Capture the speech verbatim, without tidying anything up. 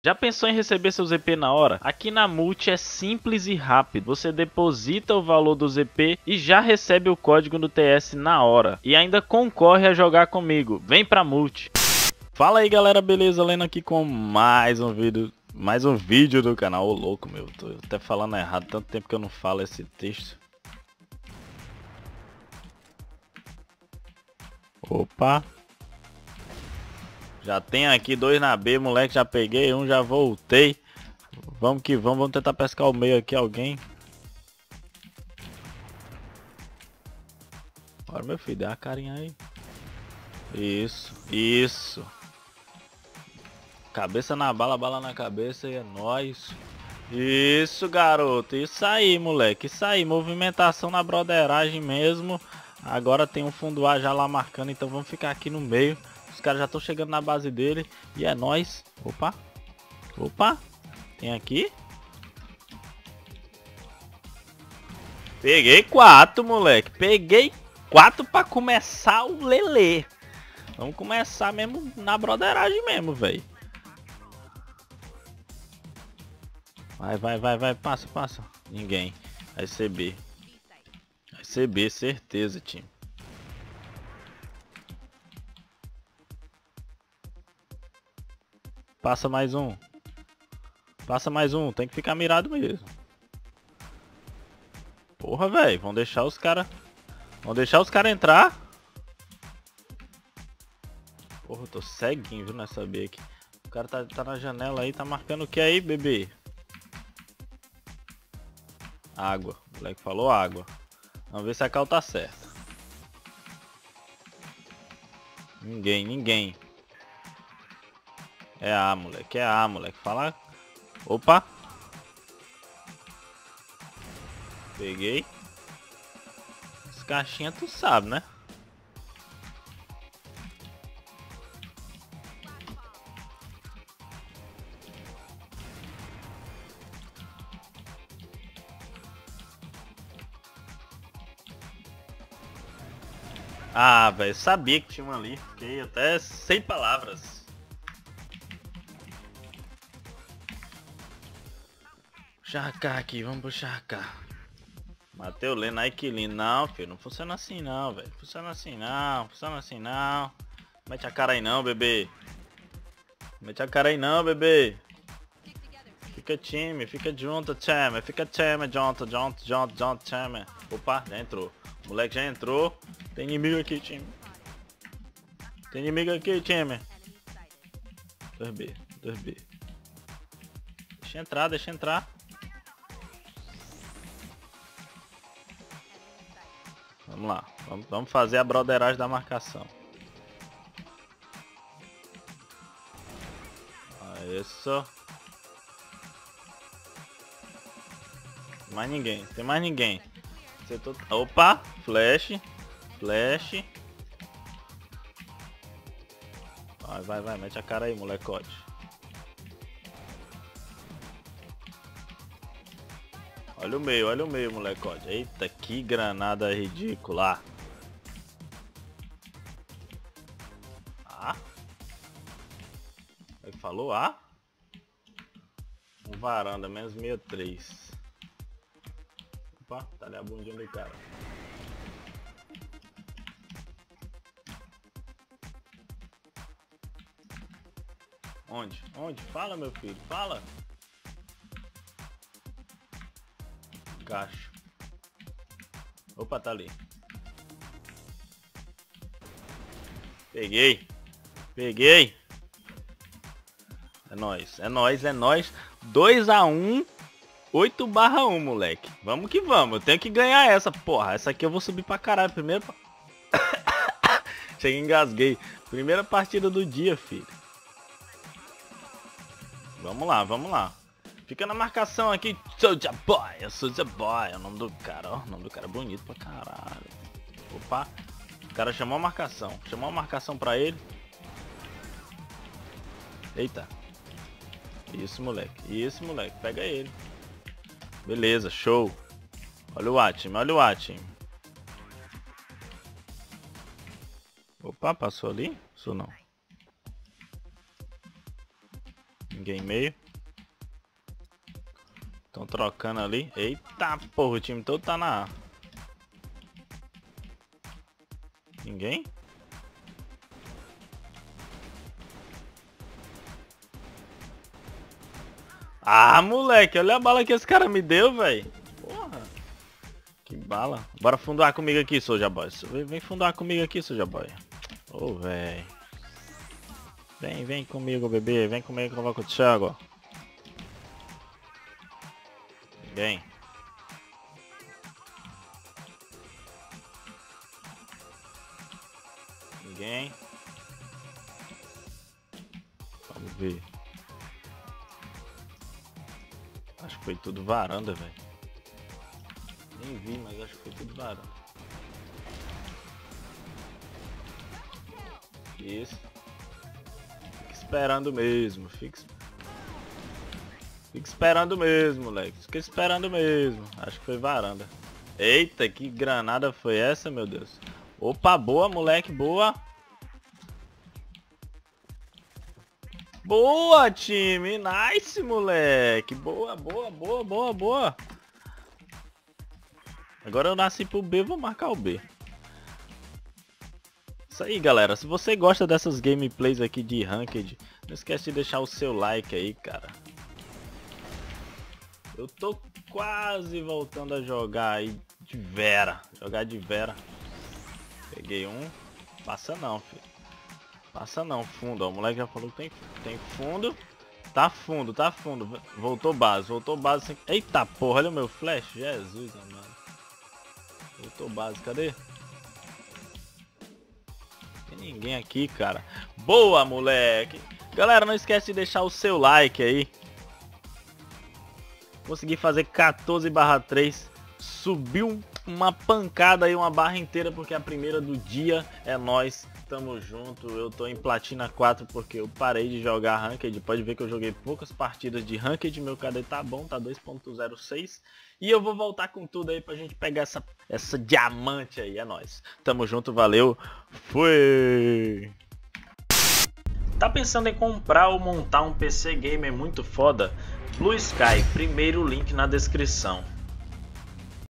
Já pensou em receber seu Z P na hora? Aqui na Multi é simples e rápido. Você deposita o valor do Z P e já recebe o código do T S na hora. E ainda concorre a jogar comigo. Vem pra Multi. Fala aí galera, beleza? Lendo aqui com mais um vídeo, mais um vídeo do canal. Ô louco meu, tô até falando errado, tanto tempo que eu não falo esse texto. Opa. Já tem aqui dois na B, moleque, já peguei um, já voltei. Vamos que vamos, vamos tentar pescar o meio aqui, alguém. Bora meu filho, dá uma carinha aí. Isso, isso. Cabeça na bala, bala na cabeça e é nóis. Isso, garoto, isso aí, moleque, isso aí, movimentação na broderagem mesmo. Agora tem um fundo A já lá marcando, então vamos ficar aqui no meio. Os caras já estão chegando na base dele e é nóis. Opa, opa, tem aqui. Peguei quatro, moleque, peguei quatro pra começar o lelê. Vamos começar mesmo na broderagem mesmo, velho. Vai, vai, vai, vai, passa, passa. Ninguém. Vai ser B. Vai ser B, certeza, time. Passa mais um. Passa mais um, tem que ficar mirado mesmo. Porra, velho, vão deixar os caras... Vão deixar os caras entrar. Porra, eu tô ceguinho, viu, nessa B aqui. O cara tá, tá na janela aí, tá marcando o que aí, bebê? Água. O moleque falou água. Vamos ver se a cal tá certa. Ninguém, ninguém. É A, moleque. É A, moleque. Fala. Opa. Peguei. As caixinhas tu sabe, né? Ah, velho, sabia que tinha um ali. Fiquei até sem palavras. Charcar aqui, vamos pro charcar. Matei o Leno aí, que lindo. Não, filho, não funciona assim não, velho. Funciona assim não, funciona assim não. Mete a cara aí não, bebê. Mete a cara aí não, bebê. Fica time, fica junto, time. Fica time, junto, junto, junto, junto, time. Opa, já entrou. O moleque já entrou. Tem inimigo aqui, time. Tem inimigo aqui, time. dois B, dois B. Deixa entrar, deixa entrar. Vamos lá, vamos, vamos fazer a broderagem da marcação. Isso. Mais ninguém, tem mais ninguém. Tô... Opa, flash, flash. Vai, vai, vai, mete a cara aí, molecote. Olha o meio, olha o meio, molecote. Eita, que granada ridícula. Ah? Ele falou ah? Um varanda, menos sessenta e três. Opa, tá ali a bundinha do cara. Onde? Onde? Fala, meu filho, fala. Gacho. Opa, tá ali. Peguei. Peguei. É nóis, é nóis, é nóis. dois a um. oito barra um, moleque. Vamos que vamos. Eu tenho que ganhar essa, porra. Essa aqui eu vou subir pra caralho. Primeiro... Cheguei, engasguei. Primeira partida do dia, filho. Vamos lá, vamos lá. Fica na marcação aqui. Soulja Boy, Soulja Boy. É o nome do cara, ó. O nome do cara é bonito pra caralho. Opa. O cara chamou a marcação. Chamou a marcação pra ele. Eita. Isso, moleque. Isso, moleque. Pega ele. Beleza, show. Olha o Atim, olha o Atim. Opa, passou ali? Passou não. Ninguém meio. Estão trocando ali. Eita porra, o time todo tá na A. Ninguém? Ah, moleque, olha a bala que esse cara me deu, velho. Porra. Que bala. Bora fundar comigo aqui, Soulja Boy. Vem fundar comigo aqui, Soulja Boy. Ô, oh, velho. Vem, vem comigo, bebê. Vem comigo que eu vou contigo. Vem. Ninguém. Vamos ver. Acho que foi tudo varanda, velho. Nem vi, mas acho que foi tudo varanda. Isso. Fica esperando mesmo. Fica, Fica esperando mesmo, moleque. Fica esperando mesmo. Acho que foi varanda. Eita, que granada foi essa, meu Deus? Opa, boa, moleque, boa. Boa, time. Nice, moleque. Boa, boa, boa, boa, boa. Agora eu nasci pro B, vou marcar o B. Isso aí, galera. Se você gosta dessas gameplays aqui de Ranked, não esquece de deixar o seu like aí, cara. Eu tô quase voltando a jogar aí de Vera. Jogar de Vera. Peguei um. Passa não, filho. Passa não, fundo, ó. O moleque já falou que tem, tem fundo. Tá fundo, tá fundo. Voltou base, voltou base. Sem... Eita porra, olha o meu flash. Jesus, mano. Voltou base, cadê? Tem ninguém aqui, cara. Boa, moleque. Galera, não esquece de deixar o seu like aí. Consegui fazer quatorze barra três. Subiu uma pancada aí, uma barra inteira, porque a primeira do dia é nós. Tamo junto, eu tô em Platina quatro porque eu parei de jogar Ranked. Pode ver que eu joguei poucas partidas de Ranked, meu K D tá bom, tá dois ponto zero seis. E eu vou voltar com tudo aí pra gente pegar essa, essa diamante aí, é nóis. Tamo junto, valeu, fui! Tá pensando em comprar ou montar um P C gamer muito foda? Blue Sky, primeiro link na descrição.